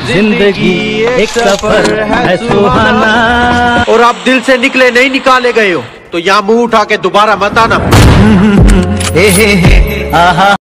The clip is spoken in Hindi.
जिंदगी एक सफर है सुहाना। और आप दिल से निकले नहीं निकाले गए हो तो यहाँ मुंह उठा के दोबारा मत आना। आहा